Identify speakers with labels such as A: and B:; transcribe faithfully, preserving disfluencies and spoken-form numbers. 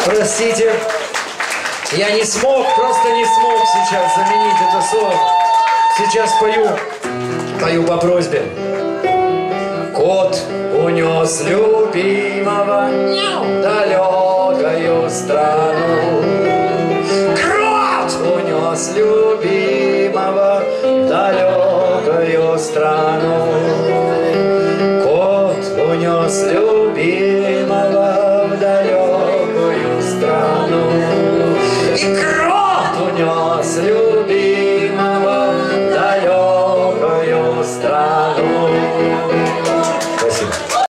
A: Простите, я не смог, просто не смог сейчас заменить это слово. Сейчас пою, пою по просьбе. Кот унес любимого в далекую страну. Крот унес любимого в далекую страну.